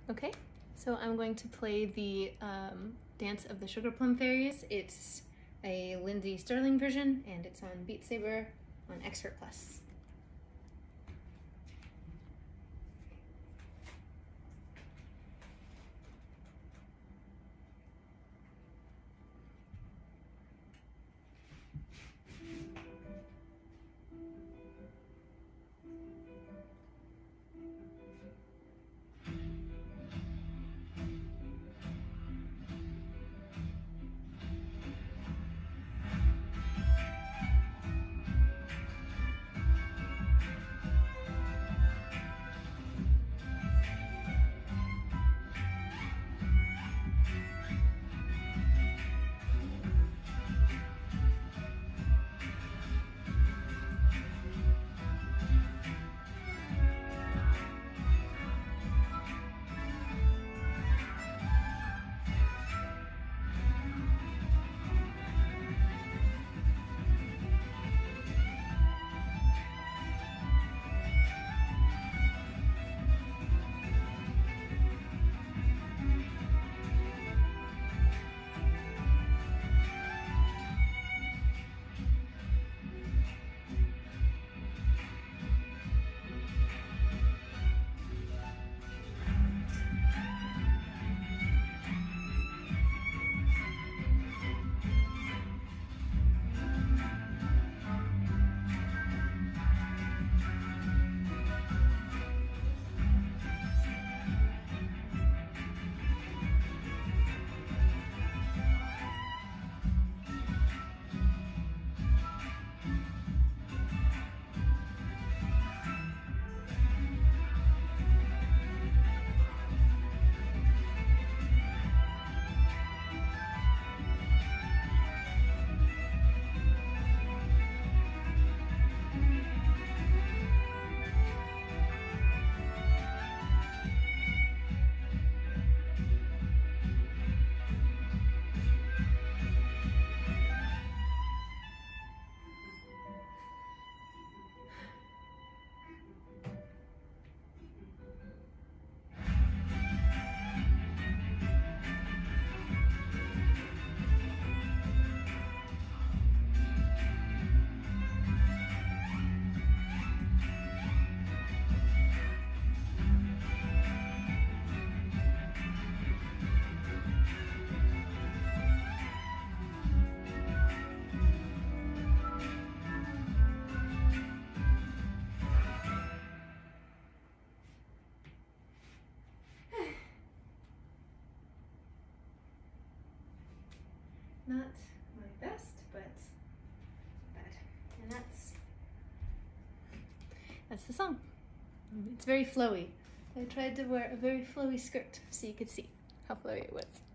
Okay, so I'm going to play the Dance of the Sugar Plum Fairies. It's a Lindsey Stirling version, and it's on Beat Saber on Expert Plus. Not my best, but bad. And that's the song. It's very flowy. I tried to wear a very flowy skirt so you could see how flowy it was.